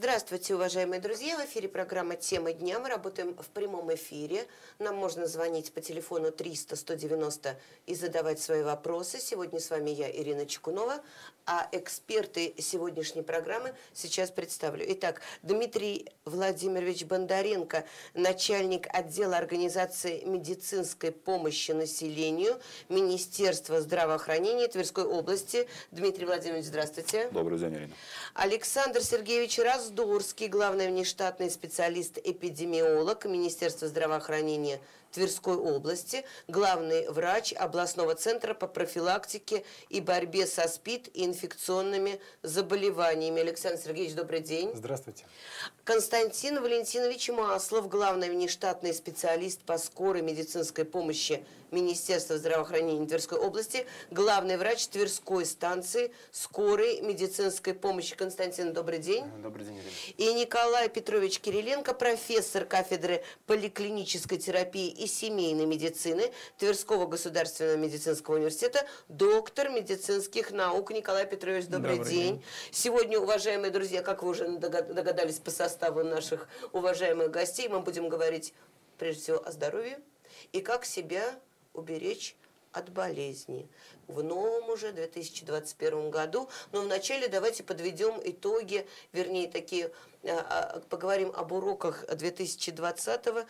Здравствуйте, уважаемые друзья! В эфире программа «Тема дня». Мы работаем в прямом эфире. Нам можно звонить по телефону 300-190 и задавать свои вопросы. Сегодня с вами я, Ирина Чекунова, а эксперты сегодняшней программы сейчас представлю. Итак, Дмитрий Владимирович Бондаренко, начальник отдела организации медицинской помощи населению Министерства здравоохранения Тверской области. Дмитрий Владимирович, здравствуйте. Добрый день, Ирина. Александр Сергеевич Раздорский, главный внештатный специалист-эпидемиолог Министерства здравоохранения Тверской области, главный врач областного центра по профилактике и борьбе со СПИД и инфекционными заболеваниями. Александр Сергеевич, добрый день. Здравствуйте. Константин Валентинович Маслов, главный внештатный специалист по скорой медицинской помощи Министерства здравоохранения Тверской области, главный врач Тверской станции скорой медицинской помощи. Константин, добрый день. Добрый день, Ирина. И Николай Петрович Кириленко, профессор кафедры поликлинической терапии и семейной медицины Тверского государственного медицинского университета, доктор медицинских наук. Николай Петрович, добрый день. Сегодня, уважаемые друзья, как вы уже догадались по составу наших уважаемых гостей, мы будем говорить прежде всего о здоровье и как себя уберечь от болезни в новом уже 2021 году. Но вначале давайте подведем итоги, вернее, такие, поговорим об уроках 2020-го,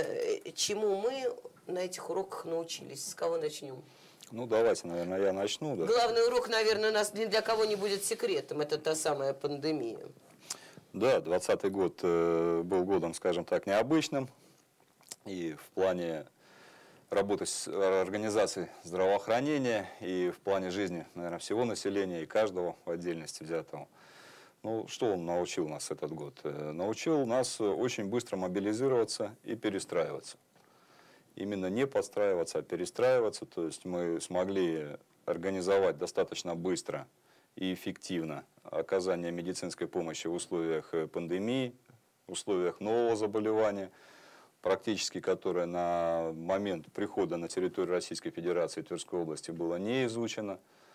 чему мы на этих уроках научились. С кого начнем? Ну, давайте, наверное, я начну. Да. Главный урок, наверное, у нас ни для кого не будет секретом. Это та самая пандемия. Да, 2020 год был годом, скажем так, необычным. И в плане работы с организацией здравоохранения, и в плане жизни, наверное, всего населения, и каждого в отдельности взятого. Ну, что он научил нас этот год? Научил нас очень быстро мобилизироваться и перестраиваться. Именно не подстраиваться, а перестраиваться. То есть мы смогли организовать достаточно быстро и эффективно оказание медицинской помощи в условиях пандемии, в условиях нового заболевания, практически которое на момент прихода на территорию Российской Федерации Тверской области было не изучено.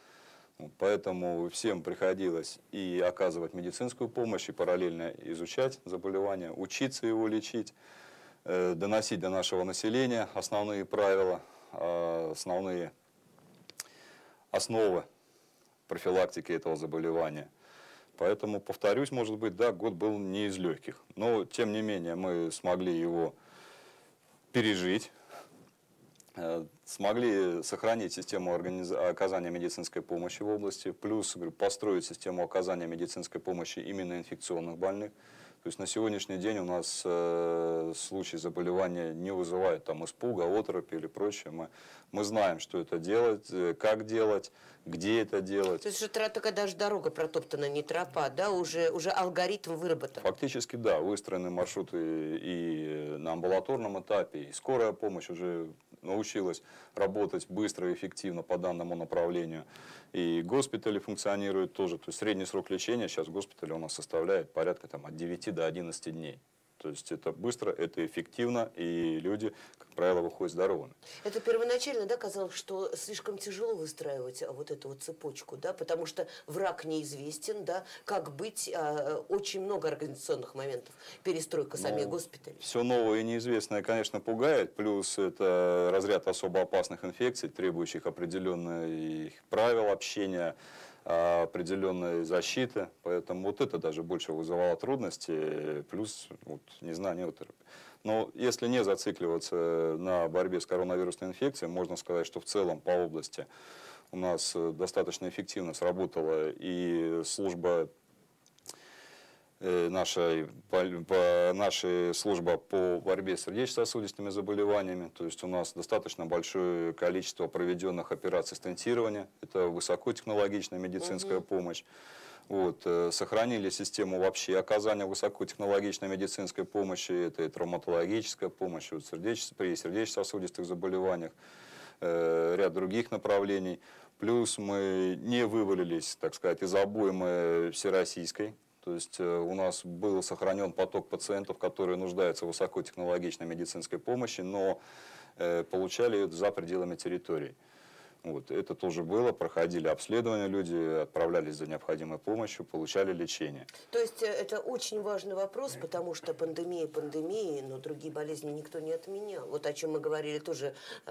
Поэтому всем приходилось и оказывать медицинскую помощь, и параллельно изучать заболевание, учиться его лечить, доносить до нашего населения основные правила, основные основы профилактики этого заболевания. Поэтому, повторюсь, может быть, да, год был не из легких. Но, тем не менее, мы смогли его пережить, смогли сохранить систему оказания медицинской помощи в области, плюс, говорю, построить систему оказания медицинской помощи именно инфекционных больных. То есть на сегодняшний день у нас случаи заболевания не вызывают там испуга, оторопи или прочее. Мы знаем, что это делать, как делать, где это делать. То есть уже такая даже дорога протоптана, не тропа, да? Уже алгоритм выработан. Фактически, да, выстроены маршруты и на амбулаторном этапе, и скорая помощь уже научилась работать быстро и эффективно по данному направлению. И госпитали функционируют тоже. То есть средний срок лечения сейчас в госпитале у нас составляет порядка там, от 9 до 11 дней. То есть это быстро, это эффективно, и люди, как правило, выходят здоровыми. Это первоначально, да, казалось, что слишком тяжело выстраивать вот эту вот цепочку, да, потому что враг неизвестен, да, как быть, очень много организационных моментов, перестройка самих госпиталей. Все новое и неизвестное, конечно, пугает, плюс это разряд особо опасных инфекций, требующих определенных правил общения, определенной защиты, поэтому вот это даже больше вызывало трудности, плюс вот, незнание оторопи. Но если не зацикливаться на борьбе с коронавирусной инфекцией, можно сказать, что в целом по области у нас достаточно эффективно сработала и служба наша служба по борьбе с сердечно-сосудистыми заболеваниями. То есть у нас достаточно большое количество проведенных операций стентирования. Это высокотехнологичная медицинская помощь. Вот, сохранили систему вообще оказания высокотехнологичной медицинской помощи. Это и травматологическая помощь вот, при сердечно-сосудистых заболеваниях, ряд других направлений. Плюс мы не вывалились, так сказать, из обоймы всероссийской. То есть у нас был сохранен поток пациентов, которые нуждаются в высокотехнологичной медицинской помощи, но получали это за пределами территории. Вот, это тоже было, проходили обследования, люди отправлялись за необходимой помощью, получали лечение. То есть это очень важный вопрос, потому что пандемия пандемией, но другие болезни никто не отменял. Вот о чем мы говорили тоже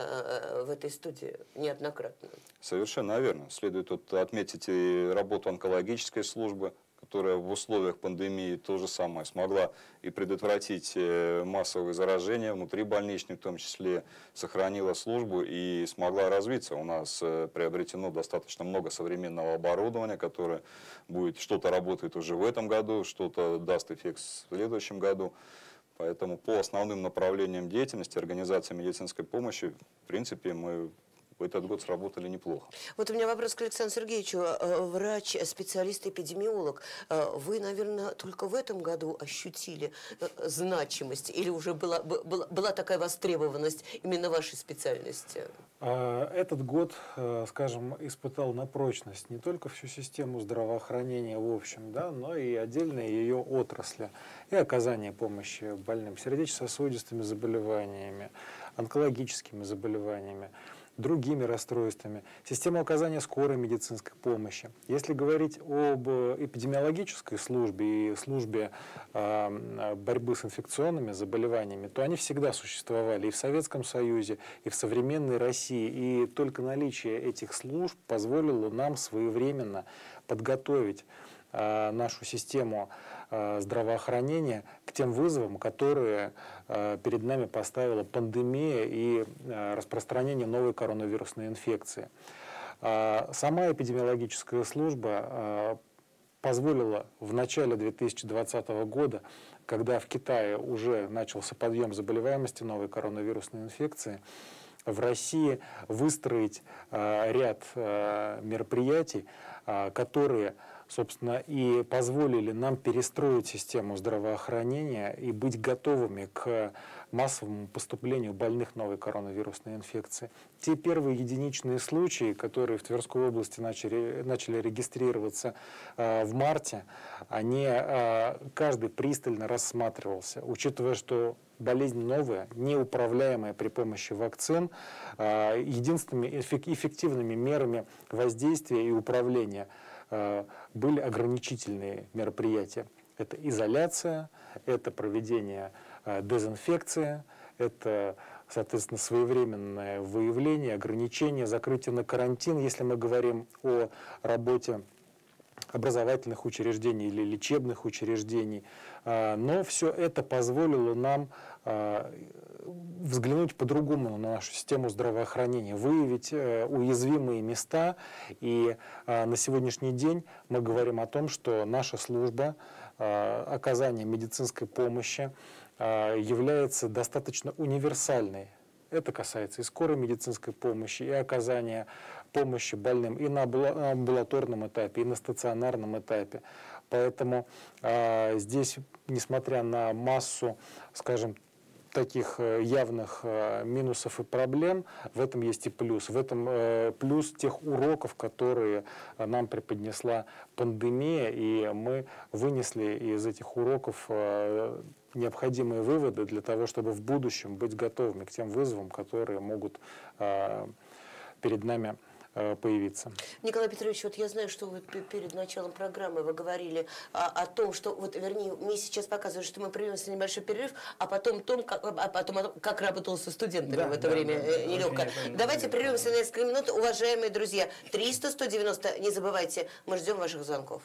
в этой студии неоднократно. Совершенно верно. Следует тут отметить и работу онкологической службы, которая в условиях пандемии то же самое смогла и предотвратить массовые заражения внутрибольничные, в том числе сохранила службу и смогла развиться. У нас приобретено достаточно много современного оборудования, которое будет, что-то работает уже в этом году, что-то даст эффект в следующем году. Поэтому по основным направлениям деятельности организации медицинской помощи, в принципе, мы в этот год сработали неплохо. Вот у меня вопрос к Александру Сергеевичу. Врач, специалист, эпидемиолог. Вы, наверное, только в этом году ощутили значимость или уже была такая востребованность именно вашей специальности? Этот год, скажем, испытал на прочность не только всю систему здравоохранения в общем, да, но и отдельные ее отрасли. И оказание помощи больным сердечно-сосудистыми заболеваниями, онкологическими заболеваниями, другими расстройствами, система оказания скорой медицинской помощи. Если говорить об эпидемиологической службе и службе борьбы с инфекционными заболеваниями, то они всегда существовали и в Советском Союзе, и в современной России. И только наличие этих служб позволило нам своевременно подготовить нашу систему здравоохранения к тем вызовам, которые перед нами поставила пандемия и распространение новой коронавирусной инфекции. Сама эпидемиологическая служба позволила в начале 2020 года, когда в Китае уже начался подъем заболеваемости новой коронавирусной инфекции, в России выстроить ряд мероприятий, которые, собственно, и позволили нам перестроить систему здравоохранения и быть готовыми к массовому поступлению больных новой коронавирусной инфекции. Те первые единичные случаи, которые в Тверской области начали регистрироваться в марте, они каждый пристально рассматривался, учитывая, что болезнь новая, неуправляемая при помощи вакцин, единственными эффективными мерами воздействия и управления были ограничительные мероприятия. Это изоляция, это проведение дезинфекции, это, соответственно, своевременное выявление, ограничение, закрытие на карантин, если мы говорим о работе образовательных учреждений или лечебных учреждений. Но все это позволило нам взглянуть по-другому на нашу систему здравоохранения, выявить уязвимые места. И на сегодняшний день мы говорим о том, что наша служба оказания медицинской помощи является достаточно универсальной. Это касается и скорой медицинской помощи, и оказания помощи больным и на амбулаторном этапе, и на стационарном этапе. Поэтому здесь, несмотря на массу, скажем, таких явных минусов и проблем, в этом есть и плюс. В этом плюс тех уроков, которые нам преподнесла пандемия, и мы вынесли из этих уроков необходимые выводы для того, чтобы в будущем быть готовыми к тем вызовам, которые могут перед нами появиться. Николай Петрович, вот я знаю, что вы перед началом программы вы говорили о том, что, вот, вернее, мне сейчас показывают, что мы прервемся на небольшой перерыв, а потом как работал со студентами в это время нелегко. Давайте прервемся на несколько минут, уважаемые друзья. 300-190, не забывайте, мы ждем ваших звонков.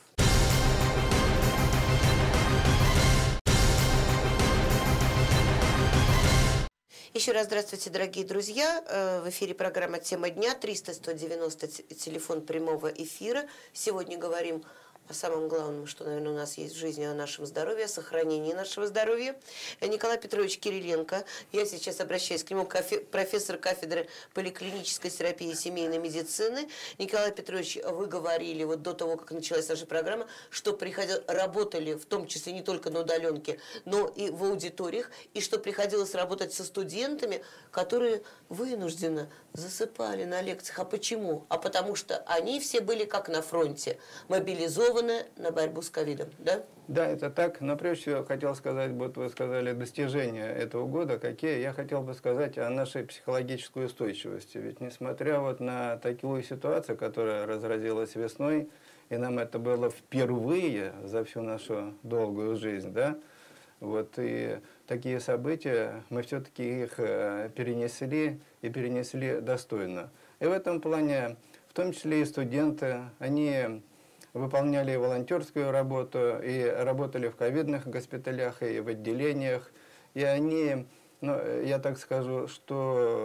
Еще раз здравствуйте, дорогие друзья. В эфире программа «Тема дня». 300-190, телефон прямого эфира. Сегодня говорим о самом главном, что, наверное, у нас есть в жизни, о нашем здоровье, о сохранении нашего здоровья. Николай Петрович Кириленко, я сейчас обращаюсь к нему, профессор кафедры поликлинической терапии и семейной медицины. Николай Петрович, вы говорили вот до того, как началась наша программа, что работали в том числе не только на удаленке, но и в аудиториях, и что приходилось работать со студентами, которые вынужденно засыпали на лекциях. А почему? А потому что они все были как на фронте, мобилизованы, ориентированная на борьбу с ковидом, да? Да, это так. Но прежде всего хотел сказать, вот вы сказали достижения этого года, какие. Я хотел бы сказать о нашей психологической устойчивости. Ведь несмотря вот на такую ситуацию, которая разразилась весной, и нам это было впервые за всю нашу долгую жизнь, да, вот, и такие события, мы все-таки их перенесли и перенесли достойно. И в этом плане, в том числе и студенты, они выполняли волонтерскую работу и работали в ковидных госпиталях и в отделениях. И они, ну, я так скажу, что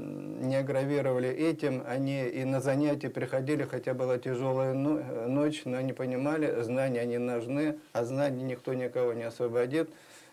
не агравировали этим, они и на занятия приходили, хотя была тяжелая ночь, но они понимали, знания они нужны, а знаний никто никого не освободит.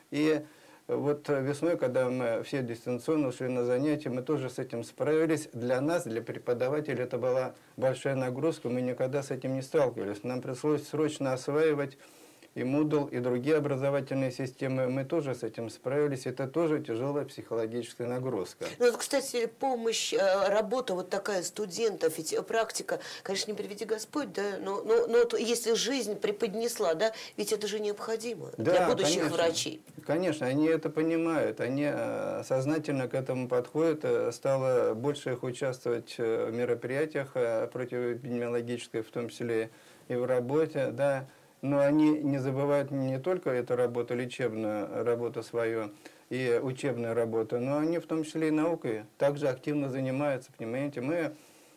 И вот весной, когда мы все дистанционно ушли на занятия, мы тоже с этим справились. Для нас, для преподавателей, это была большая нагрузка, мы никогда с этим не сталкивались. Нам пришлось срочно осваивать и Moodle, и другие образовательные системы. Мы тоже с этим справились. Это тоже тяжелая психологическая нагрузка. Ну, вот, кстати, помощь, работа вот такая студентов, ведь практика, конечно, не приведи Господь, да, но если жизнь преподнесла, да, ведь это же необходимо для будущих конечно, врачей. Конечно, они это понимают, они сознательно к этому подходят, стало больше их участвовать в мероприятиях противоэпидемиологической, в том числе и в работе, да. Но они не забывают не только эту работу, лечебную работу свою и учебную работу, но они в том числе и наукой также активно занимаются, понимаете. Мы,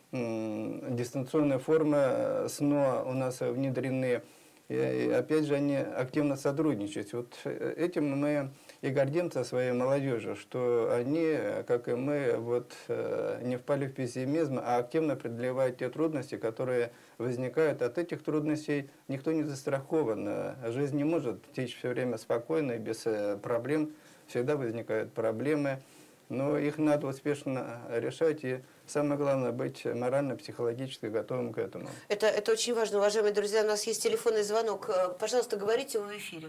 дистанционная форма СНО у нас внедрены, и опять же они активно сотрудничают. Вот этим мы и гордимся своей молодежью, что они, как и мы, вот, не впали в пессимизм, а активно преодолевают те трудности, которые возникают. От этих трудностей никто не застрахован. Жизнь не может течь все время спокойно и без проблем. Всегда возникают проблемы, но их надо успешно решать. И самое главное, быть морально-психологически готовым к этому. Это очень важно. Уважаемые друзья, у нас есть телефонный звонок. Пожалуйста, говорите, вы в эфире.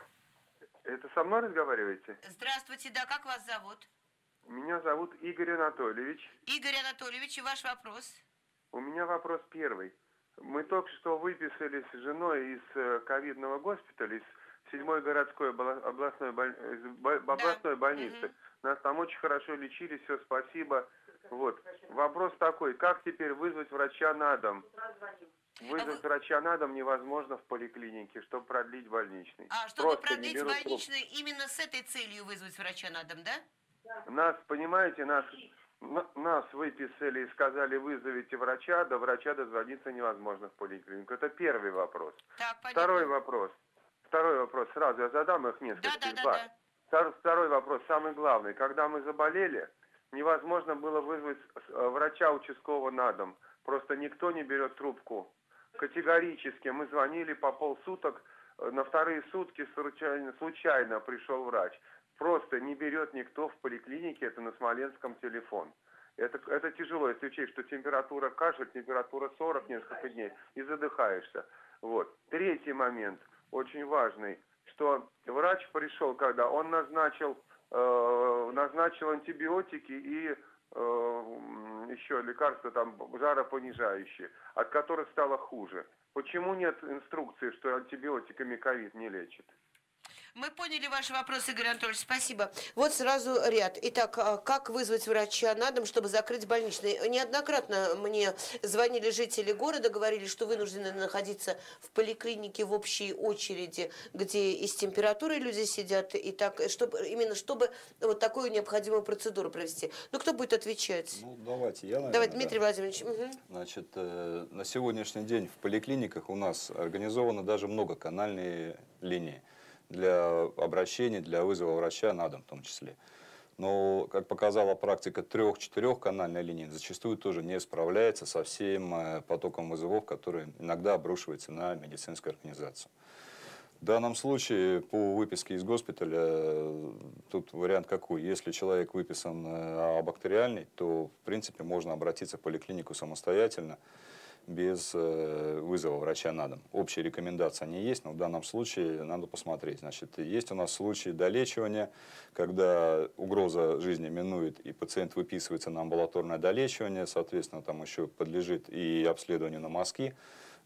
Это со мной разговариваете? Здравствуйте, да, как вас зовут? Меня зовут Игорь Анатольевич. Игорь Анатольевич, и ваш вопрос? У меня вопрос первый. Мы только что выписались с женой из ковидного госпиталя, из 7-й городской областной больницы. Нас там очень хорошо лечили, все, спасибо. Вот. Вопрос такой, как теперь вызвать врача на дом? Вызвать врача на дом невозможно в поликлинике, чтобы продлить больничный. А, чтобы Просто продлить больничный, именно с этой целью вызвать врача на дом, да? Нас, понимаете, нас выписали и сказали, вызовите врача, до врача дозвониться невозможно в поликлинику. Это первый вопрос. Так, Второй вопрос, сразу я задам их несколько. Второй вопрос, самый главный. Когда мы заболели, невозможно было вызвать врача участкового на дом. Просто никто не берет трубку. Категорически. Мы звонили по полсуток, на вторые сутки случайно пришел врач. Просто не берет никто в поликлинике, это на Смоленском телефон. Это тяжело, если учесть, что температура кашель, температура 40 несколько дней, и задыхаешься. Вот. Третий момент, очень важный, что врач пришел, когда он назначил антибиотики и еще лекарства там жаропонижающие, от которых стало хуже. Почему нет инструкции, что антибиотиками ковид не лечит? Мы поняли ваш вопрос, Игорь Анатольевич, спасибо. Вот сразу ряд. Итак, как вызвать врача на дом, чтобы закрыть больничный? Неоднократно мне звонили жители города, говорили, что вынуждены находиться в поликлинике в общей очереди, где и с температурой люди сидят, и так, чтобы вот такую необходимую процедуру провести. Ну, кто будет отвечать? Ну, давайте я, наверное. Давайте, Дмитрий Владимирович. Угу. Значит, на сегодняшний день в поликлиниках у нас организованы даже многоканальные линии для обращений, для вызова врача на дом в том числе. Но, как показала практика, 3-4-канальной линии зачастую тоже не справляется со всем потоком вызовов, который иногда обрушивается на медицинскую организацию. В данном случае, по выписке из госпиталя, тут вариант какой? Если человек выписан бактериальный, то, в принципе, можно обратиться в поликлинику самостоятельно, без вызова врача на дом. Общие рекомендации они есть, но в данном случае надо посмотреть. Значит, есть у нас случаи долечивания, когда угроза жизни минует, и пациент выписывается на амбулаторное долечивание, соответственно, там еще подлежит и обследованию на мазки.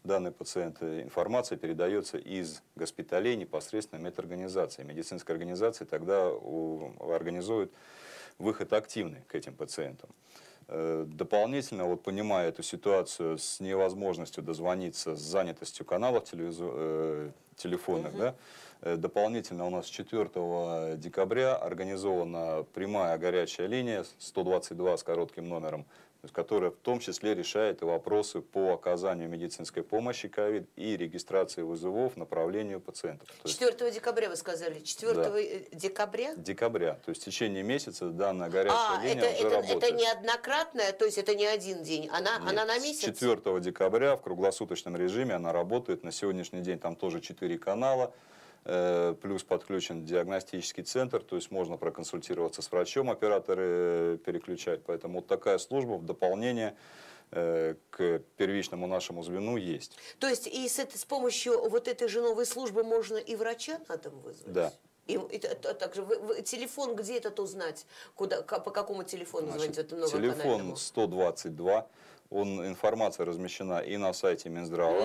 данный пациент, информация передается из госпиталей непосредственно медорганизации. Медицинская организация тогда организует выход активный к этим пациентам. Дополнительно, вот понимая эту ситуацию с невозможностью дозвониться, с занятостью каналов телефонных, да, дополнительно у нас 4 декабря организована прямая горячая линия 122 с коротким номером, которая в том числе решает вопросы по оказанию медицинской помощи ковид и регистрации вызовов, направлению пациентов. 4 декабря вы сказали? 4 Да. декабря? Декабря. То есть в течение месяца данная горячая линия уже работает. Это неоднократная, то есть это не один день, она на месяц? С 4 декабря в круглосуточном режиме она работает. На сегодняшний день там тоже 4 канала. Плюс подключен диагностический центр, то есть можно проконсультироваться с врачом, операторы переключать. Поэтому вот такая служба в дополнение к первичному нашему звену есть. То есть и с помощью вот этой же новой службы можно и врача на дом вызвать? Да. И также телефон, где этот узнать? По какому телефону звонить? Это телефон 122. Информация размещена и на сайте Минздрава,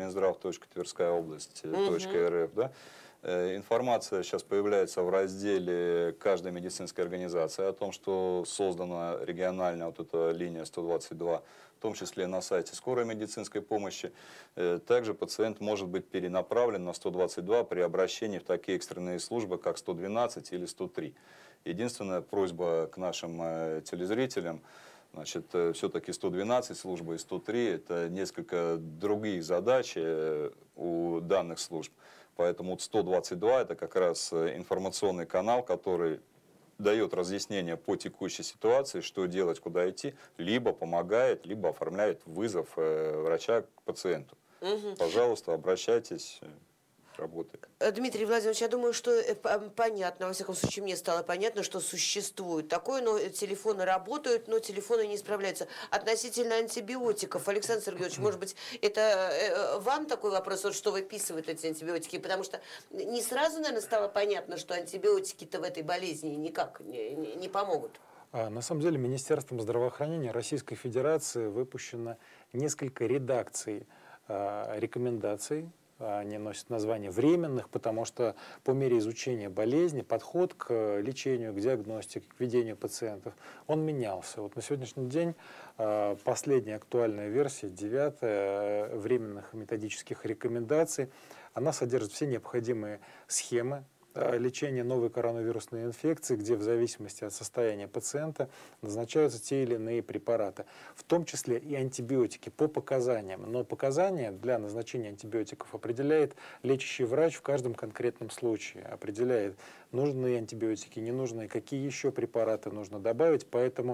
minzdrav.tverskayaoblast.rf, да. Информация сейчас появляется в разделе каждой медицинской организации о том, что создана региональная вот эта линия 122, в том числе на сайте скорой медицинской помощи. Также пациент может быть перенаправлен на 122 при обращении в такие экстренные службы, как 112 или 103. Единственная просьба к нашим телезрителям, значит, все-таки 112 служба и 103 – это несколько другие задачи у данных служб. Поэтому 122 – это как раз информационный канал, который дает разъяснение по текущей ситуации, что делать, куда идти, либо помогает, либо оформляет вызов врача к пациенту. Пожалуйста, обращайтесь. Работает. Дмитрий Владимирович, я думаю, что понятно, во всяком случае, мне стало понятно, что существует такое, но телефоны работают, но телефоны не справляются. Относительно антибиотиков, Александр Сергеевич, может быть, это вам такой вопрос, вот что выписывают эти антибиотики? Потому что не сразу, наверное, стало понятно, что антибиотики-то в этой болезни никак не помогут. На самом деле, Министерством здравоохранения Российской Федерации выпущено несколько редакций рекомендаций. Они носят название временных, потому что по мере изучения болезни подход к лечению, к диагностике, к ведению пациентов, он менялся. Вот на сегодняшний день последняя актуальная версия, 9-я, временных методических рекомендаций, она содержит все необходимые схемы лечения новой коронавирусной инфекции, где в зависимости от состояния пациента назначаются те или иные препараты, в том числе и антибиотики по показаниям. Но показания для назначения антибиотиков определяет лечащий врач в каждом конкретном случае, определяет, нужны антибиотики, не нужны, какие еще препараты нужно добавить. Поэтому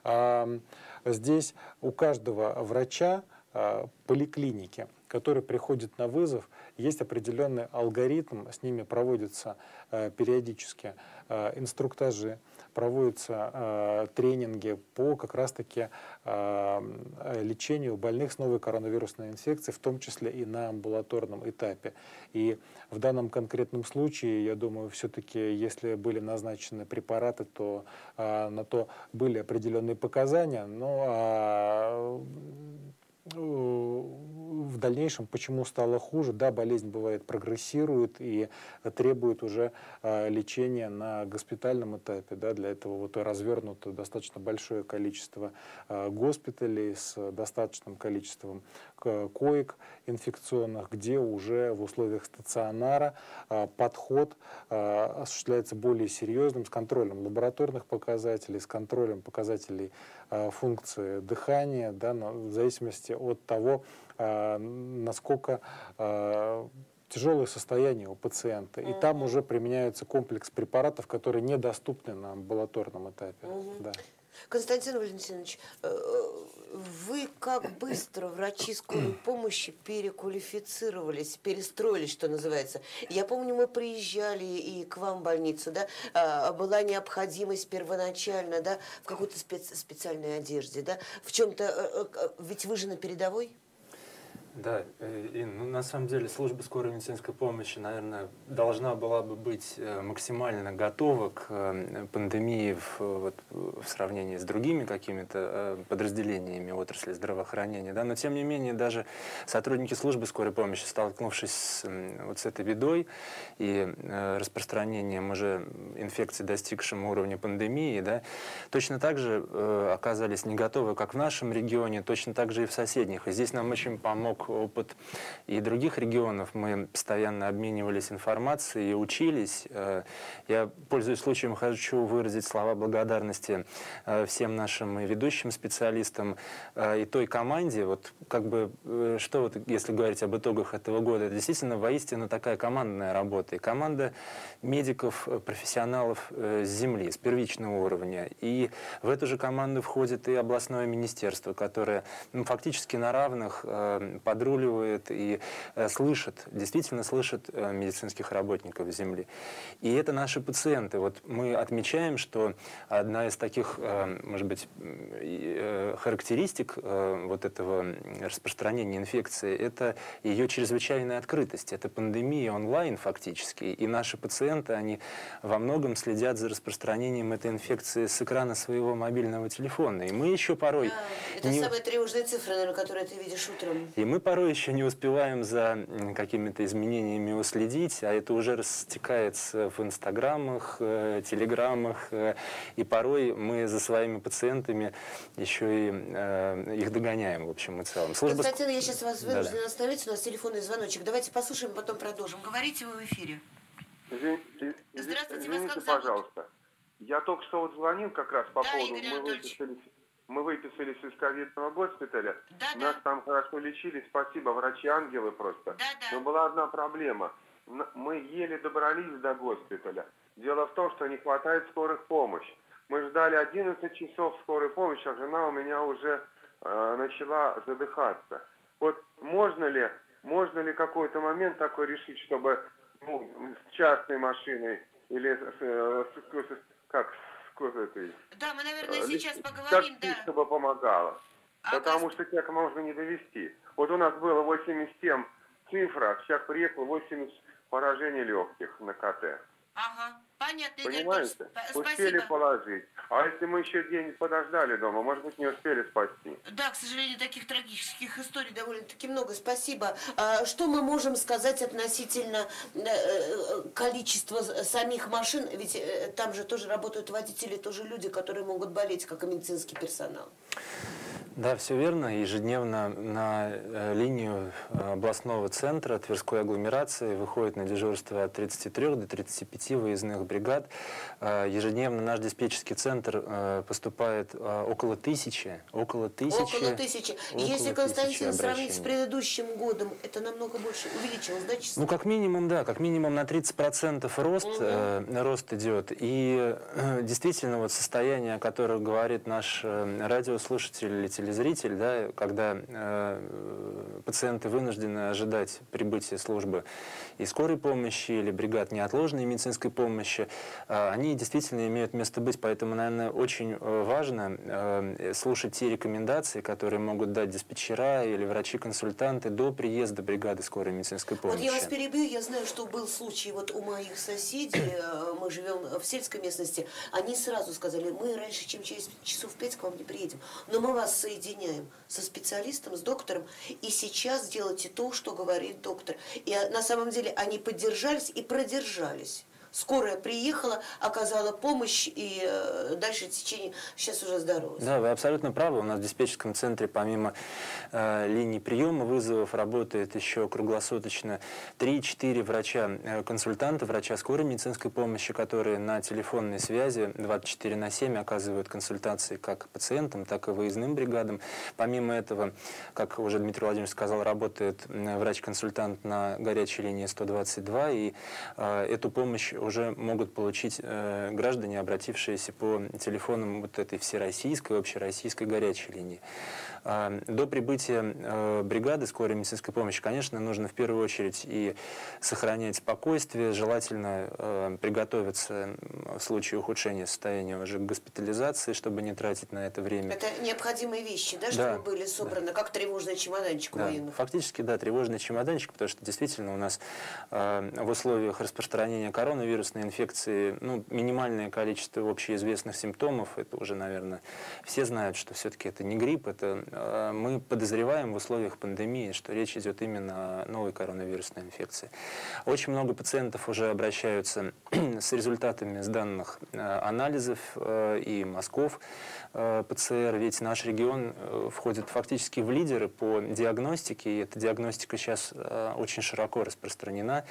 здесь у каждого врача поликлиники, который приходит на вызов, есть определенный алгоритм, с ними проводятся периодически инструктажи, проводятся тренинги по как раз-таки лечению больных с новой коронавирусной инфекцией, в том числе и на амбулаторном этапе. И в данном конкретном случае, я думаю, все-таки, если были назначены препараты, то на то были определенные показания, но в дальнейшем, почему стало хуже, да, болезнь бывает прогрессирует и требует уже лечения на госпитальном этапе, да, для этого вот развернуто достаточно большое количество госпиталей с достаточным количеством коек инфекционных, где уже в условиях стационара подход осуществляется более серьезным, с контролем лабораторных показателей, с контролем показателей функции дыхания, да, в зависимости от того, насколько тяжелое состояние у пациента. И там уже применяется комплекс препаратов, которые недоступны на амбулаторном этапе. Да. Константин Валентинович, вы как быстро врачи скорой помощи переквалифицировались, перестроились, что называется. Я помню, мы приезжали и к вам в больницу, да, была необходимость первоначально, да, в какой-то специальной одежде, да, в чем-то, ведь вы же на передовой? Да, и, ну, на самом деле служба скорой медицинской помощи, наверное, должна была бы быть максимально готова к пандемии в сравнении с другими какими-то подразделениями отрасли здравоохранения. Да? Но, тем не менее, даже сотрудники службы скорой помощи, столкнувшись с этой бедой и распространением уже инфекции, достигшим уровня пандемии, да, точно так же оказались не готовы как в нашем регионе, точно так же и в соседних. И здесь нам очень помог опыт и других регионов. Мы постоянно обменивались информацией и учились. Я, пользуясь случаем, хочу выразить слова благодарности всем нашим ведущим специалистам и той команде. Вот как бы, что вот, если говорить об итогах этого года, это действительно воистину такая командная работа. И команда медиков, профессионалов с земли, с первичного уровня. И в эту же команду входит и областное министерство, которое фактически на равных подруливает и слышит, действительно слышит медицинских работников земли. И это наши пациенты. Вот мы отмечаем, что одна из таких, может быть, характеристик вот этого распространения инфекции – это ее чрезвычайная открытость. Это пандемия онлайн фактически. И наши пациенты, они во многом следят за распространением этой инфекции с экрана своего мобильного телефона. И мы еще порой… Это самые тревожные цифры, наверное, которые ты видишь утром. И мы порой еще не успеваем за какими-то изменениями уследить, а это уже растекается в инстаграмах, телеграммах, и порой мы за своими пациентами еще и их догоняем, в общем и целом. Константин, я сейчас вас вынуждена остановить, у нас телефонный звоночек. Давайте послушаем, потом продолжим. Говорите вы в эфире. Здравствуйте, извините, пожалуйста. Я только что вот звонил как раз по поводу, мы выписались из ковидного госпиталя, нас там хорошо лечили, спасибо, врачи-ангелы просто. Но была одна проблема, мы еле добрались до госпиталя. Дело в том, что не хватает скорых помощи. Мы ждали 11 часов скорой помощи, а жена у меня уже начала задыхаться. Вот можно ли какой-то момент такой решить, чтобы с частной машиной или Да, мы, наверное, сейчас поговорим, да. Чтобы помогало. Потому что человека можно не довести. Вот у нас было 87 цифр, сейчас приехало 80 поражений легких на КТ. Ага, понятно. Понимаете? Успели положить. А если мы еще день подождали дома, может быть, не успели спасти. Да, к сожалению, таких трагических историй довольно-таки много. Спасибо. Что мы можем сказать относительно количества самих машин? Ведь там же тоже работают водители, тоже люди, которые могут болеть, как и медицинский персонал. Да, все верно. Ежедневно на линию областного центра Тверской агломерации выходит на дежурство от 33 до 35 выездных бригад. Ежедневно наш диспетчерский центр поступает около тысячи. Около тысячи. Если, Константин, сравнить с предыдущим годом, это намного больше увеличилось, да, число? Ну, как минимум, да, как минимум на 30% рост идет. И действительно, вот состояние, о котором говорит наш радиослушатель или телезритель, да, когда пациенты вынуждены ожидать прибытия службы и скорой помощи или бригад неотложной медицинской помощи, они действительно имеют место быть. Поэтому, наверное, очень важно слушать те рекомендации, которые могут дать диспетчера или врачи-консультанты до приезда бригады скорой медицинской помощи. Вот я вас перебью, я знаю, что был случай вот у моих соседей, мы живем в сельской местности, они сразу сказали, мы раньше, чем через часов 5 к вам не приедем, но мы вас соединяем со специалистом, с доктором, и сейчас делайте то, что говорит доктор. И на самом деле они поддержались и продержались. Скорая приехала, оказала помощь, и дальше в течение сейчас уже здоровье. Да, вы абсолютно правы. У нас в диспетчерском центре помимо линий приема вызовов работает еще круглосуточно 3-4 врача-консультанта, врача скорой медицинской помощи, которые на телефонной связи 24/7 оказывают консультации как пациентам, так и выездным бригадам. Помимо этого, как уже Дмитрий Владимирович сказал, работает врач-консультант на горячей линии 122, и эту помощь уже могут получить граждане, обратившиеся по телефонам вот этой всероссийской, общероссийской горячей линии. До прибытия бригады скорой медицинской помощи, конечно, нужно в первую очередь и сохранять спокойствие, желательно приготовиться в случае ухудшения состояния уже к госпитализации, чтобы не тратить на это время. Это необходимые вещи, да, чтобы были собраны, как тревожный чемоданчик у военных? Фактически, да, тревожный чемоданчик, потому что действительно у нас в условиях распространения коронавирусной инфекции минимальное количество общеизвестных симптомов, это уже, наверное, все знают, что все-таки это не грипп, это мы подозреваем в условиях пандемии, что речь идет именно о новой коронавирусной инфекции. Очень много пациентов уже обращаются с результатами сданных анализов и мазков ПЦР, ведь наш регион входит фактически в лидеры по диагностике, и эта диагностика сейчас очень широко распространена,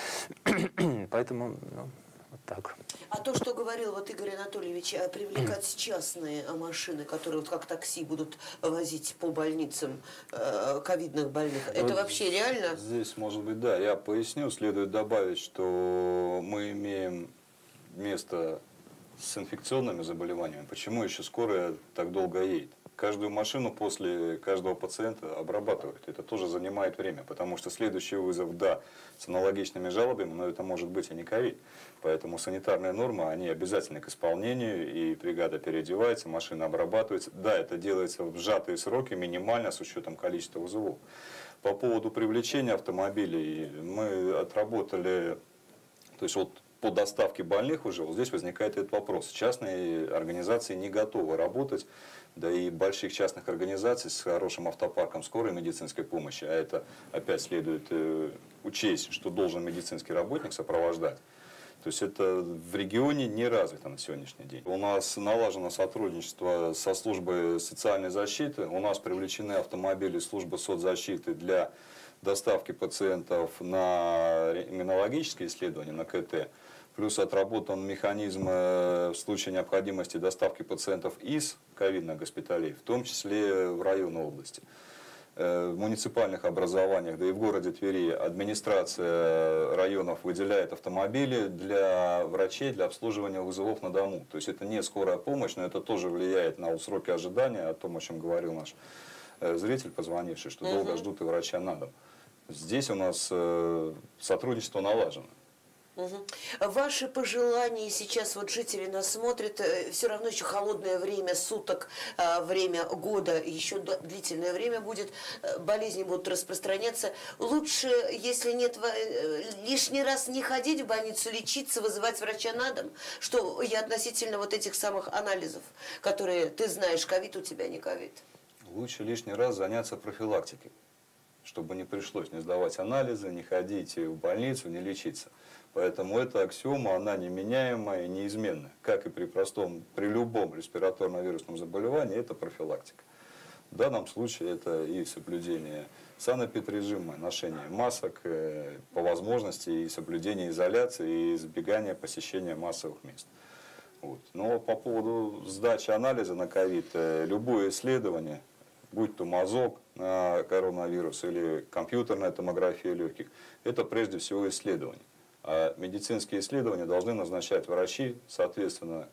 поэтому вот так. А то, что говорил вот Игорь Анатольевич, привлекать частные машины, которые вот как такси будут возить по больницам ковидных больных, это вообще реально? Здесь, может быть, да, я поясню. Следует добавить, что мы имеем место с инфекционными заболеваниями. Почему еще скорая так долго едет? Каждую машину после каждого пациента обрабатывают. Это тоже занимает время, потому что следующий вызов, да, с аналогичными жалобами, но это может быть и не ковид. Поэтому санитарные нормы, они обязательны к исполнению, и бригада переодевается, машина обрабатывается. Да, это делается в сжатые сроки, минимально, с учетом количества вызовов. По поводу привлечения автомобилей, мы отработали, то есть вот по доставке больных уже, вот здесь возникает этот вопрос. Частные организации не готовы работать, да и больших частных организаций с хорошим автопарком скорой медицинской помощи, а это опять следует учесть, что должен медицинский работник сопровождать. То есть это в регионе не развито на сегодняшний день. У нас налажено сотрудничество со службой социальной защиты, у нас привлечены автомобили службы соцзащиты для доставки пациентов на иммунологические исследования, на КТ. Плюс отработан механизм в случае необходимости доставки пациентов из ковидных госпиталей, в том числе в районы области. В муниципальных образованиях, да и в городе Твери, администрация районов выделяет автомобили для врачей, для обслуживания вызовов на дому. То есть это не скорая помощь, но это тоже влияет на сроки ожидания, о том, о чем говорил наш зритель, позвонивший, что долго ждут и врача на дом. Здесь у нас сотрудничество налажено. Ваши пожелания сейчас, вот жители нас смотрят, все равно еще холодное время суток, время года, еще длительное время будет, болезни будут распространяться. Лучше, если нет, лишний раз не ходить в больницу, лечиться, вызывать врача на дом, что я относительно вот этих самых анализов, которые ты знаешь, ковид у тебя, не ковид. Лучше лишний раз заняться профилактикой, чтобы не пришлось не сдавать анализы, не ходить в больницу, не лечиться. Поэтому эта аксиома, она неменяемая и неизменная. Как и при любом респираторно-вирусном заболевании, это профилактика. В данном случае это и соблюдение санэпидрежима, ношение масок, по возможности и соблюдение изоляции, и избегание посещения массовых мест. Вот. Но по поводу сдачи анализа на ковид, любое исследование, будь то мазок на коронавирус или компьютерная томография легких, это прежде всего исследование. А медицинские исследования должны назначать врачи, соответственно,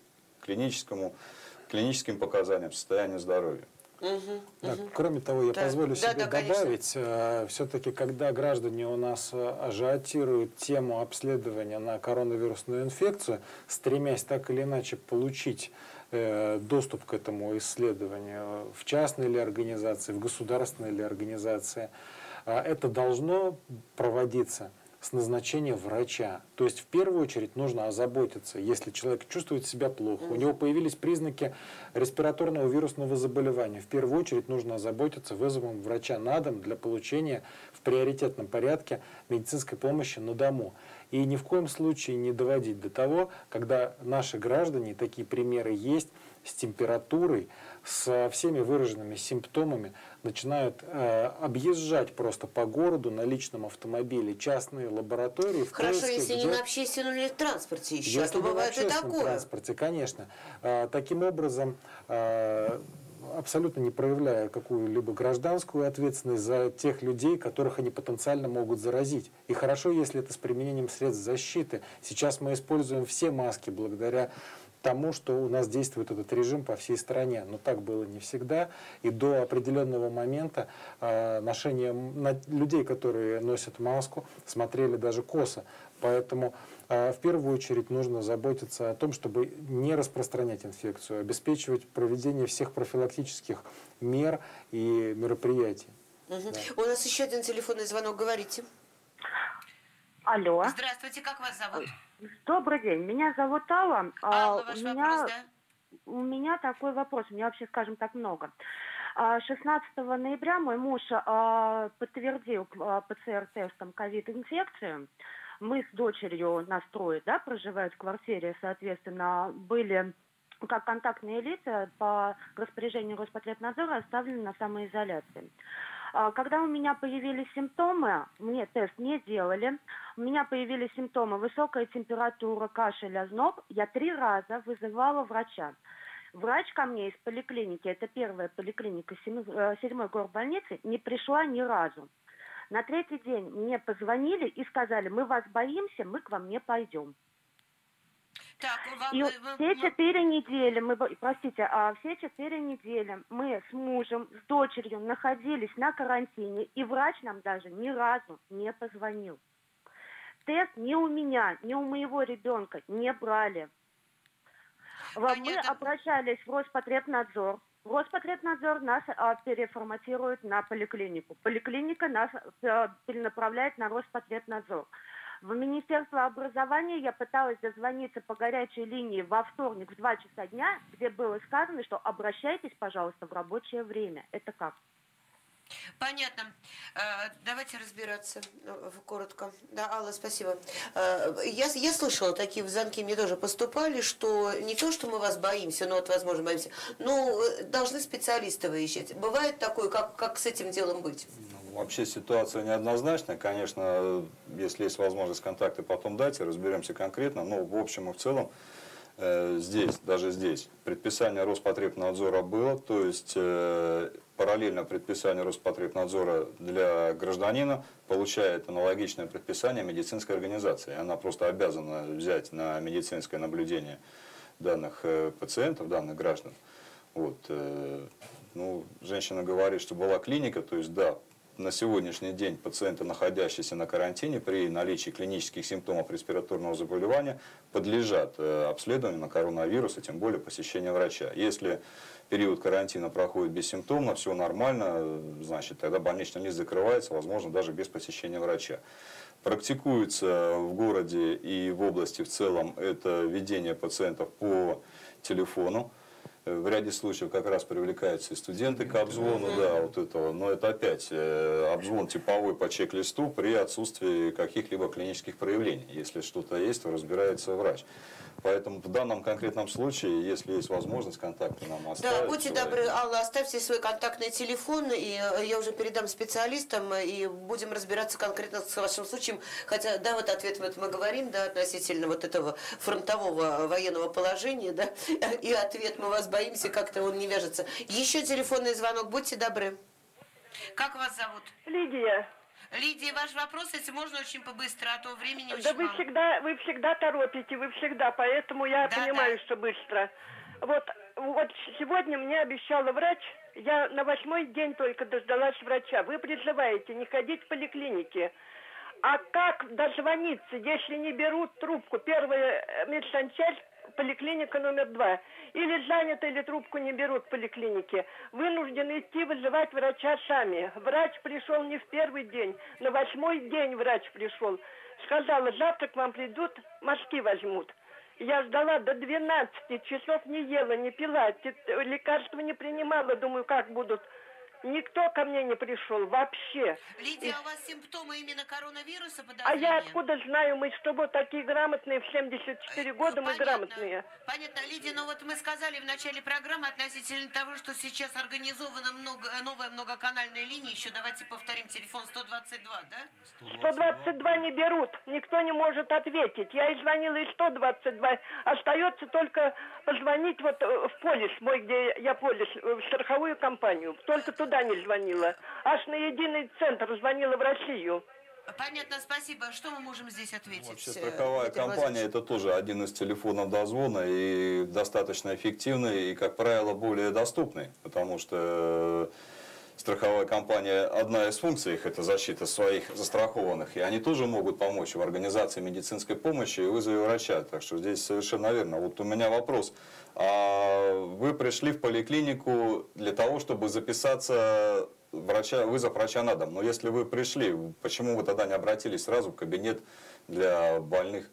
клиническим показаниям состояния здоровья. Да, кроме того, я позволю себе добавить, все-таки, когда граждане у нас ажиотируют тему обследования на коронавирусную инфекцию, стремясь так или иначе получить доступ к этому исследованию в частной ли организации, в государственной ли организации, это должно проводиться с назначения врача. То есть в первую очередь нужно озаботиться, если человек чувствует себя плохо, у него появились признаки респираторного вирусного заболевания, в первую очередь нужно озаботиться вызовом врача на дом для получения в приоритетном порядке медицинской помощи на дому. И ни в коем случае не доводить до того, когда наши граждане, такие примеры есть, с температурой, со всеми выраженными симптомами, начинают объезжать просто по городу на личном автомобиле частные лаборатории. Хорошо, если не на общественном или транспорте еще, а то бывает и такое. Транспорте, конечно. Таким образом, абсолютно не проявляя какую-либо гражданскую ответственность за тех людей, которых они потенциально могут заразить. И хорошо, если это с применением средств защиты. Сейчас мы используем все маски благодаря тому, что у нас действует этот режим по всей стране. Но так было не всегда. И до определенного момента ношение людей, которые носят маску, смотрели даже косо. Поэтому в первую очередь нужно заботиться о том, чтобы не распространять инфекцию, обеспечивать проведение всех профилактических мер и мероприятий. Угу. Да. У нас еще один телефонный звонок. Говорите. Алло. Здравствуйте, как вас зовут? Добрый день, меня зовут Алла. Алла, ваш вопрос, да? У меня такой вопрос, у меня вообще, скажем так, много. 16 ноября мой муж подтвердил ПЦР-тестом ковид-инфекцию. Мы с дочерью настроили, да, проживают в квартире, соответственно, были как контактные лица по распоряжению Роспотребнадзора оставлены на самоизоляции. Когда у меня появились симптомы, мне тест не делали, у меня появились симптомы высокая температура, кашель, озноб, я 3 раза вызывала врача. Врач ко мне из поликлиники, это первая поликлиника 7-й горбольницы, не пришла ни разу. На 3-й день мне позвонили и сказали, мы вас боимся, мы к вам не пойдем. Так, и все 4 недели, все 4 недели мы с мужем, с дочерью находились на карантине, и врач нам даже ни разу не позвонил. Тест ни у меня, ни у моего ребенка не брали. Мы обращались в Роспотребнадзор. Роспотребнадзор нас переформатирует на поликлинику. Поликлиника нас перенаправляет на Роспотребнадзор. В Министерство образования я пыталась дозвониться по горячей линии во вторник в 2 часа дня, где было сказано, что обращайтесь, пожалуйста, в рабочее время. Это как? Понятно. Давайте разбираться коротко. Да, Алла, спасибо. Я слышала, такие звонки мне тоже поступали, что не то, что мы вас боимся, но вот, возможно, боимся, но должны специалисты выезжать. Бывает такое, как с этим делом быть? Вообще ситуация неоднозначная. Конечно, если есть возможность контакты потом дать, разберемся конкретно. Но в общем и в целом даже здесь предписание Роспотребнадзора было. То есть параллельно предписанию Роспотребнадзора для гражданина получает аналогичное предписание медицинской организации. Она просто обязана взять на медицинское наблюдение данных пациентов, данных граждан. Вот. Женщина говорит, что была клиника, то есть да, на сегодняшний день пациенты, находящиеся на карантине, при наличии клинических симптомов респираторного заболевания, подлежат обследованию на коронавирус, и тем более посещению врача. Если период карантина проходит бессимптомно, все нормально, значит, тогда больничный лист закрывается, возможно, даже без посещения врача. Практикуется в городе и в области в целом это ведение пациентов по телефону. В ряде случаев как раз привлекаются и студенты к обзвону, да, вот этого. Но это опять обзвон типовой по чек-листу при отсутствии каких-либо клинических проявлений. Если что-то есть, то разбирается врач. Поэтому в данном конкретном случае, если есть возможность, контакты нам оставить. Да, будьте добры, Алла, оставьте свой контактный телефон, и я уже передам специалистам, и будем разбираться конкретно с вашим случаем. Хотя, да, вот ответ вот мы говорим, да, относительно вот этого фронтового военного положения, да, и ответ «мы вас боимся», как-то он не вяжется. Еще телефонный звонок, будьте добры. Как вас зовут? Лидия. Лидия, ваш вопрос, если можно, очень побыстро, а то времени очень да мало. Вы всегда торопите, вы всегда, поэтому я понимаю, что быстро. Вот сегодня мне обещала врач, я на 8-й день только дождалась врача. Вы призываете не ходить в поликлинике. А как дозвониться, если не берут трубку? Первая медсанчасть, поликлиника номер 2. Или занято, или трубку не берут в поликлинике. Вынуждены идти вызывать врача сами. Врач пришел не в 1-й день, на 8-й день врач пришел. Сказала, завтра к вам придут, мазки возьмут. Я ждала до 12 часов, не ела, не пила, лекарства не принимала. Думаю, как будут Никто ко мне не пришел вообще. Лидия, а у вас симптомы именно коронавируса А подозрения? я откуда знаю, мы с тобой такие грамотные, в 74 года мы грамотные. Понятно, Лидия, но вот мы сказали в начале программы относительно того, что сейчас организована новая многоканальная линия, еще давайте повторим, телефон 122, да? 122 не берут, никто не может ответить. Я и звонила и 122, остается только позвонить вот в полис, мой, где я полис, в страховую компанию. Только туда не звонила. Аж на единый центр звонила в Россию. Понятно, спасибо. Что мы можем здесь ответить? Вообще, страховая компания – это тоже один из телефонов дозвона и достаточно эффективный и, как правило, более доступный, потому что страховая компания, одна из функций их – это защита своих застрахованных, и они тоже могут помочь в организации медицинской помощи и вызове врача. Так что здесь совершенно верно. Вот у меня вопрос. А вы пришли в поликлинику для того, чтобы записаться вызов врача на дом. Но если вы пришли, почему вы тогда не обратились сразу в кабинет для больных?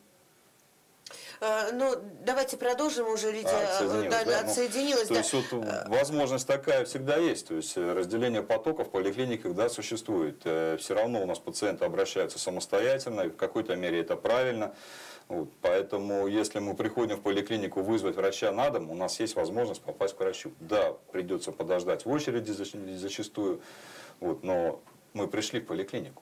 Ну, давайте продолжим уже, Лидия отсоединилась. То есть вот возможность такая всегда есть. То есть разделение потоков в поликлиниках, да, существует. Все равно у нас пациенты обращаются самостоятельно, и в какой-то мере это правильно. Вот, поэтому, если мы приходим в поликлинику вызвать врача на дом, у нас есть возможность попасть к врачу. Да, придется подождать в очереди зачастую, вот, но мы пришли в поликлинику.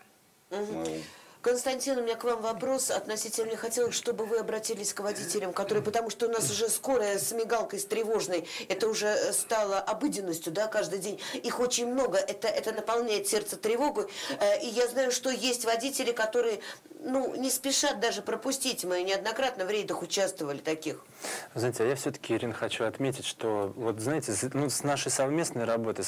Константин, у меня к вам вопрос относительно, хотелось, чтобы вы обратились к водителям, которые, потому что у нас уже скорая с мигалкой, с тревожной, это уже стало обыденностью, да, каждый день. Их очень много, это наполняет сердце тревогой. И я знаю, что есть водители, которые, ну, не спешат даже пропустить. Мы неоднократно в рейдах участвовали таких. Знаете, а я все-таки, Ирина, хочу отметить, что, вот знаете, с нашей совместной работой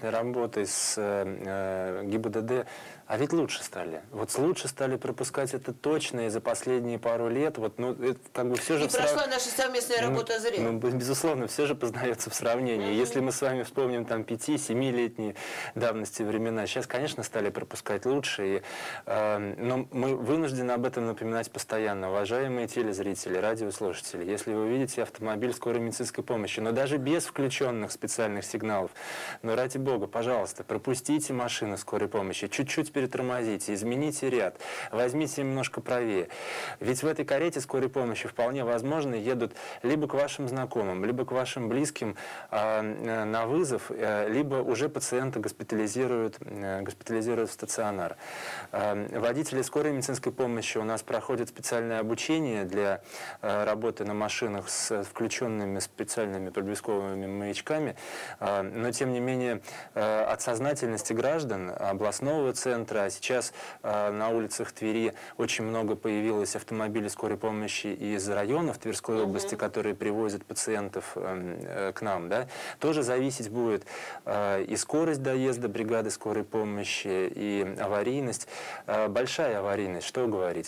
с ГИБДД, а ведь лучше стали. Вот лучше стали пропускать это точно, и за последние пару лет, вот, ну, это как бы все же... И прошла наша совместная работа зря. Ну, безусловно, все же познается в сравнении. Если мы с вами вспомним там 5-7-летние давности времена, сейчас, конечно, стали пропускать лучше, но мы вынуждены об этом напоминать постоянно. Уважаемые телезрители, радиослушатели, если вы видите автомобиль скорой медицинской помощи, но даже без включенных специальных сигналов, но ради бога, пожалуйста, пропустите машину скорой помощи, чуть-чуть перетормозите, измените ряд, возьмите немножко правее. Ведь в этой карете скорой помощи вполне возможно едут либо к вашим знакомым, либо к вашим близким на вызов, либо уже пациента госпитализируют в стационар. Водители скорой медицинской помощи у нас проходят специальное обучение для работы на машинах с включенными специальными проблесковыми маячками, но тем не менее от сознательности граждан областного центра, а сейчас на улицах Твери очень много появилось автомобилей скорой помощи из районов Тверской области, которые привозят пациентов к нам, да, тоже зависеть будет и скорость доезда бригады скорой помощи, и аварийность, большая аварийность, что говорить.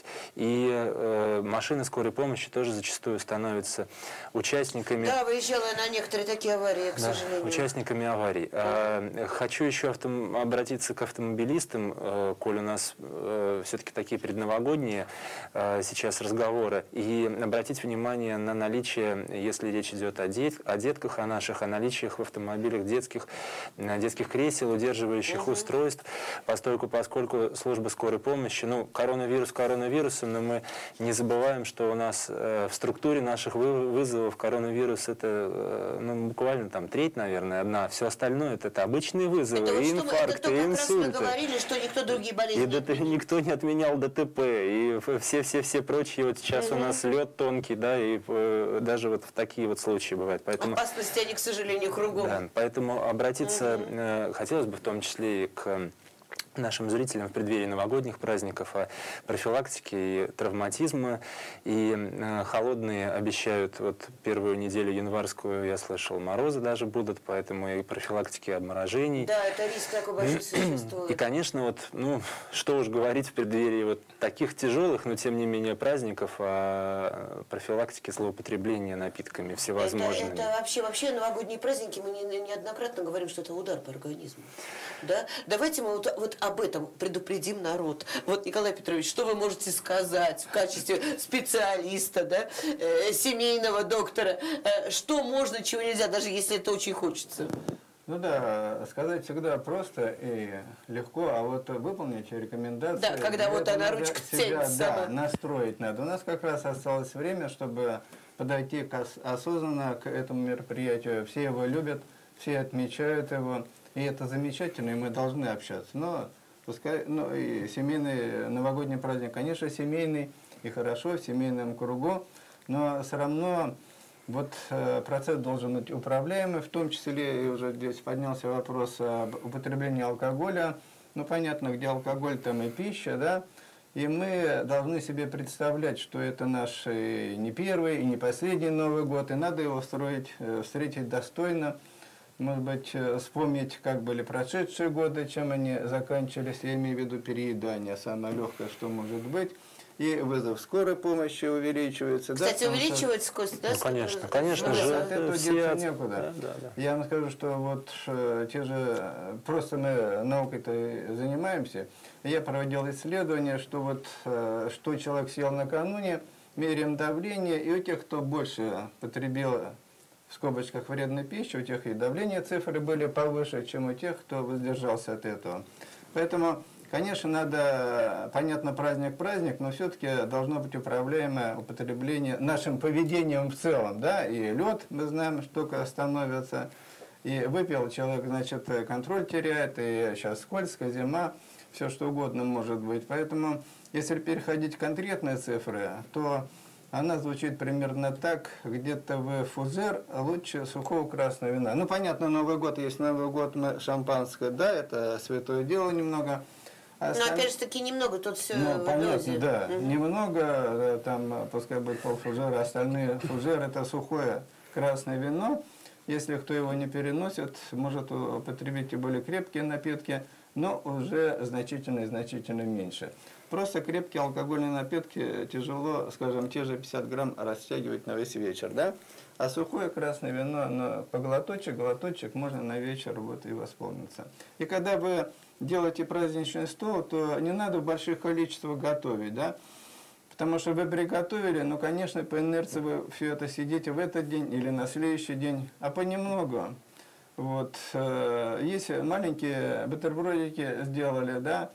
И машины скорой помощи тоже зачастую становятся участниками... Да, выезжала на некоторые такие аварии, к сожалению. Участниками аварий. Хочу еще обратиться к автомобилистам, коль у нас все-таки такие предновогодние сейчас разговоры, и обратить внимание на наличие, если речь идет о детках, о наших, о наличиях в автомобилях детских кресел, удерживающих устройств, поскольку служба скорой помощи, ну, коронавирус коронавирусом, но мы не забываем, что у нас в структуре наших вызовов коронавирус это, ну, буквально там треть, наверное, одна, все остальное это обычные вызовы, это и инфаркты, и инсульты. Мы говорили, что никто другие болезни и никто не отменял ДТП, и все прочие, вот сейчас у нас лед тонкий, да, и даже вот в такие вот случаи бывают. Поэтому, опасности они, к сожалению, кругом. Да, поэтому обратиться хотелось бы в том числе и к нашим зрителям в преддверии новогодних праздников о профилактике и травматизма. И холодные обещают, вот первую неделю январскую, я слышал, морозы даже будут, поэтому и профилактики обморожений. Да, это риск такой большой существует. И, конечно, вот, ну, что уж говорить в преддверии вот таких тяжелых, но тем не менее праздников, о профилактике злоупотребления напитками всевозможными. Это вообще новогодние праздники, мы неоднократно говорим, что это удар по организму. Да? Давайте мы вот об этом предупредим народ. Вот, Николай Петрович, что вы можете сказать в качестве специалиста, да, семейного доктора? Что можно, чего нельзя, даже если это очень хочется? Ну да, сказать всегда просто и легко, а вот выполнить рекомендации... Да, когда вот она ручка тянется. Да, настроить надо. У нас как раз осталось время, чтобы подойти осознанно к этому мероприятию. Все его любят, все отмечают его, и это замечательно, и мы должны общаться. Но пускай, ну и семейный новогодний праздник, конечно, семейный, и хорошо, в семейном кругу, но все равно... Вот процесс должен быть управляемый, в том числе и уже здесь поднялся вопрос об употреблении алкоголя. Ну, понятно, где алкоголь, там и пища, да. И мы должны себе представлять, что это наш не первый и не последний Новый год, и надо его встретить достойно. Может быть, вспомнить, как были прошедшие годы, чем они заканчивались, я имею в виду переедание, самое легкое, что может быть. И вызов скорой помощи увеличивается. Кстати, да, увеличивается, Костя, да? Ну, конечно ну, же. от этого деться некуда. Да. Я вам скажу, что вот те же, просто мы наукой-то занимаемся. Я проводил исследование, что вот что человек съел накануне, меряем давление, и у тех, кто больше потребил в скобочках вредной пищи, у тех и давление цифры были повыше, чем у тех, кто воздержался от этого. Поэтому... Конечно, надо, понятно, праздник, но все-таки должно быть управляемое употребление нашим поведением в целом, да, и лед, мы знаем, штука становится, и выпил человек, значит, контроль теряет, и сейчас скользко, зима, все что угодно может быть. Поэтому, если переходить в конкретные цифры, то она звучит примерно так, где-то в фужер лучше сухого красного вина. Ну, понятно, Новый год есть Новый год, шампанское, да, это святое дело немного. Но опять же таки немного, тут все ну, в понятно, дозе. да. Немного, там, пускай будет полфужера, остальные фужеры это сухое красное вино. Если кто его не переносит, может употребить и более крепкие напитки, но уже значительно меньше. Просто крепкие алкогольные напитки тяжело, скажем, те же 50 грамм растягивать на весь вечер, да? А сухое красное вино, по глоточек можно на вечер вот и восполниться. И когда вы делаете праздничный стол, то не надо в больших количествах готовить, да? Потому что вы приготовили, ну, конечно, по инерции вы все это съедите в этот день или на следующий день, а понемногу. Вот, есть маленькие бутербродики сделали, да?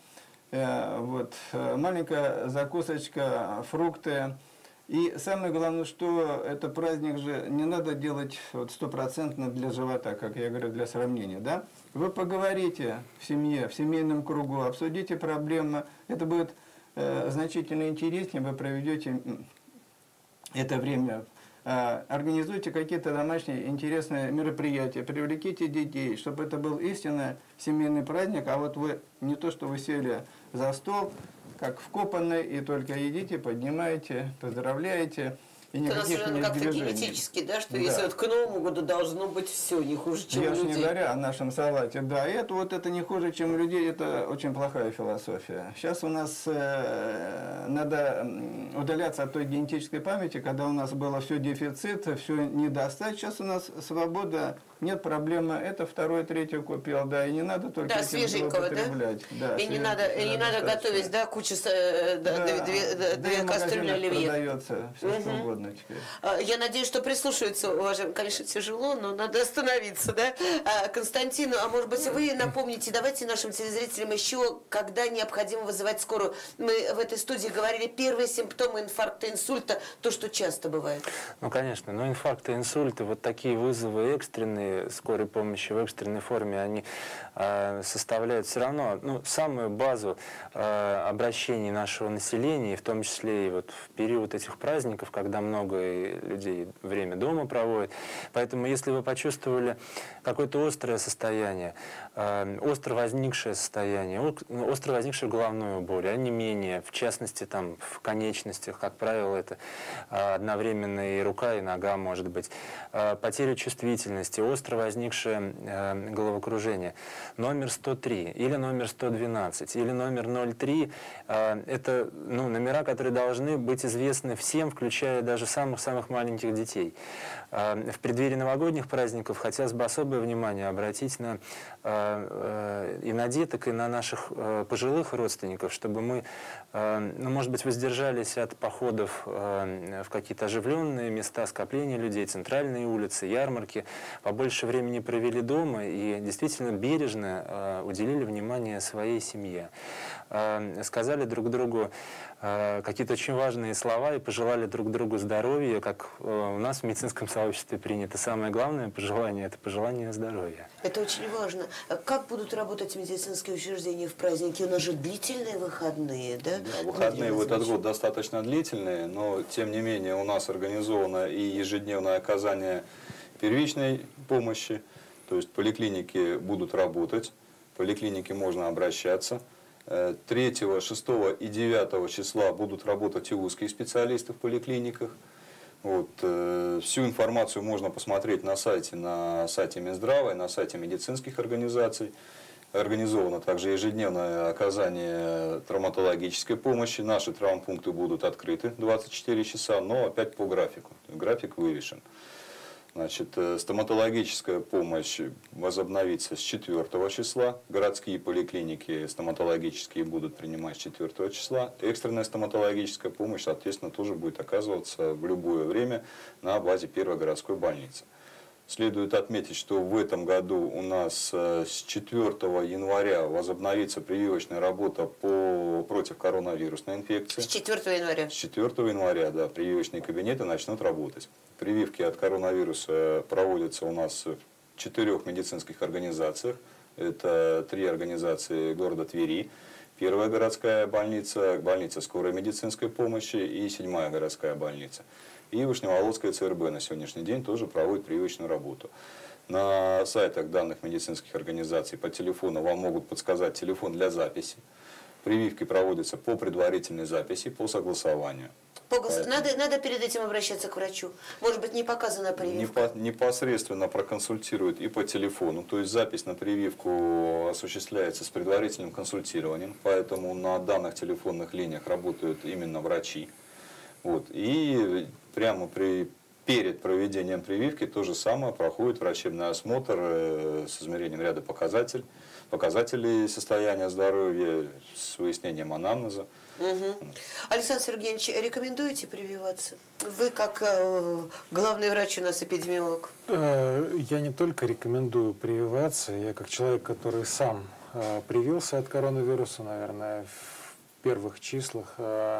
Вот, маленькая закусочка, фрукты. И самое главное, что это праздник же не надо делать вот стопроцентно для живота, как я говорю, для сравнения, да? Вы поговорите в семье, в семейном кругу, обсудите проблемы, это будет значительно интереснее, вы проведете это время. Организуйте какие-то домашние интересные мероприятия, привлеките детей, чтобы это был истинно семейный праздник, а вот вы не то, что вы сели за стол, как вкопанный, и только едите, поднимаете, поздравляете. И никаких это у нас как-то генетически, да, что да. Если вот к Новому году должно быть все не хуже, чем я у людей. Я не говорю о нашем салате, да, и это не хуже, чем у людей, это очень плохая философия. Сейчас у нас надо удаляться от той генетической памяти, когда у нас было все дефицит, все недостать, сейчас у нас свобода, нет проблемы, это второй, третий купил, да, и не надо только да, свеженького, да? И не надо готовить, да, кучу, две кастрюли оливье. Продается все что угодно теперь. Я надеюсь, что прислушиваются, уважаемые, конечно, тяжело, но надо остановиться, да? Константин, а может быть, вы напомните, давайте нашим телезрителям еще, когда необходимо вызывать скорую. Мы в этой студии говорили, первые симптомы инфаркта, инсульта, то, что часто бывает. Ну, конечно, но инфаркты, инсульты, вот такие вызовы экстренные, скорой помощи в экстренной форме, они составляют все равно, ну, самую базу обращений нашего населения, в том числе и вот в период этих праздников, когда много людей время дома проводят. Поэтому, если вы почувствовали какое-то острое состояние, остро возникшее состояние, остро возникшую головную боль, онемение, в частности, там, в конечностях, как правило, это одновременно и рука, и нога, может быть, потеря чувствительности, остро возникшее головокружение. Номер 103 или номер 112 или номер 03 это номера, которые должны быть известны всем, включая даже даже самых-самых маленьких детей. В преддверии новогодних праздников хотелось бы особое внимание обратить и на деток, и на наших пожилых родственников, чтобы мы, может быть, воздержались от походов в какие-то оживленные места скопления людей, центральные улицы, ярмарки, побольше времени провели дома и действительно бережно уделили внимание своей семье. Сказали друг другу какие-то очень важные слова и пожелали друг другу здоровья, как у нас в медицинском сообществе принято. Самое главное пожелание – это пожелание здоровья. Это очень важно. Как будут работать медицинские учреждения в праздники? У нас же длительные выходные, да? Да, выходные в этот год достаточно длительные, но тем не менее у нас организовано и ежедневное оказание первичной помощи, то есть поликлиники будут работать, в поликлинике можно обращаться. 3, 6 и 9 числа будут работать и узкие специалисты в поликлиниках. Вот. Всю информацию можно посмотреть на сайте Минздрава и на сайте медицинских организаций. Организовано также ежедневное оказание травматологической помощи. Наши травмпункты будут открыты 24 часа, но опять по графику. График вывешен. Значит, стоматологическая помощь возобновится с 4 числа. Городские поликлиники стоматологические будут принимать с 4 числа. Экстренная стоматологическая помощь, соответственно, тоже будет оказываться в любое время на базе 1-й городской больницы. Следует отметить, что в этом году у нас с 4 января возобновится прививочная работа против коронавирусной инфекции. С 4 января? С 4 января, да, прививочные кабинеты начнут работать. Прививки от коронавируса проводятся у нас в 4 медицинских организациях. Это 3 организации города Твери. 1-я городская больница, больница скорой медицинской помощи и 7-я городская больница. И Вышневолодская ЦРБ на сегодняшний день тоже проводит прививочную работу. На сайтах данных медицинских организаций по телефону вам могут подсказать телефон для записи. Прививки проводятся по предварительной записи, по согласованию. Надо перед этим обращаться к врачу. Может быть, не показана прививка? Непосредственно проконсультируют и по телефону. То есть запись на прививку осуществляется с предварительным консультированием. Поэтому на данных телефонных линиях работают именно врачи. Вот. И прямо перед проведением прививки то же самое проходит врачебный осмотр с измерением ряда показателей состояния здоровья, с выяснением анамнеза. Угу. Александр Сергеевич, рекомендуете прививаться? Вы как главный врач у нас, эпидемиолог. Я не только рекомендую прививаться, я как человек, который сам привился от коронавируса, наверное, в первых числах,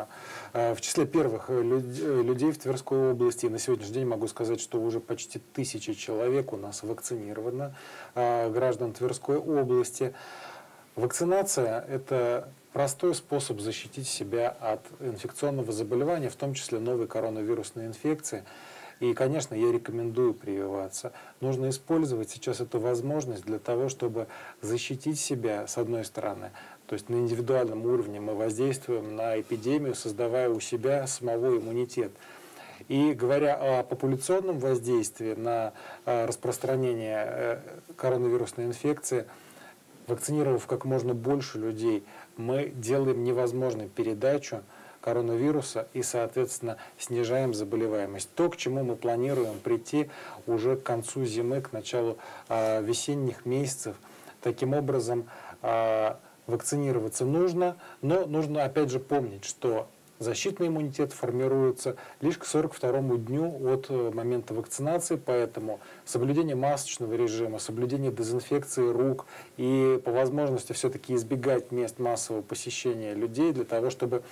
в числе первых людей в Тверской области. На сегодняшний день могу сказать, что уже почти 1000 человек у нас вакцинировано, граждан Тверской области. Вакцинация – это простой способ защитить себя от инфекционного заболевания, в том числе новой коронавирусной инфекции. И, конечно, я рекомендую прививаться. Нужно использовать сейчас эту возможность для того, чтобы защитить себя, с одной стороны. То есть на индивидуальном уровне мы воздействуем на эпидемию, создавая у себя самого иммунитет. И говоря о популяционном воздействии на распространение коронавирусной инфекции, вакцинировав как можно больше людей, мы делаем невозможной передачу коронавируса и, соответственно, снижаем заболеваемость. То, к чему мы планируем прийти уже к концу зимы, к началу весенних месяцев. Таким образом, вакцинироваться нужно, но нужно опять же помнить, что защитный иммунитет формируется лишь к 42-му дню от момента вакцинации, поэтому соблюдение масочного режима, соблюдение дезинфекции рук и по возможности все-таки избегать мест массового посещения людей для того, чтобы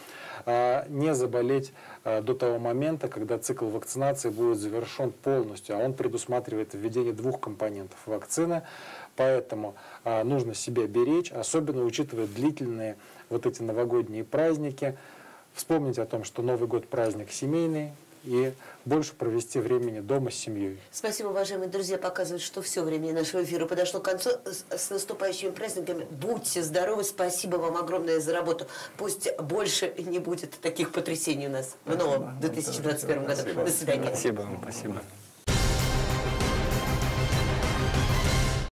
не заболеть до того момента, когда цикл вакцинации будет завершен полностью, а он предусматривает введение 2 компонентов вакцины. Поэтому нужно себя беречь, особенно учитывая длительные вот эти новогодние праздники. Вспомнить о том, что Новый год праздник семейный, и больше провести времени дома с семьей. Спасибо, уважаемые друзья. Показывает, что все время нашего эфира подошло к концу. С наступающими праздниками. Будьте здоровы. Спасибо вам огромное за работу. Пусть больше не будет таких потрясений у нас в новом 2021 году. До свидания. Спасибо вам. Спасибо.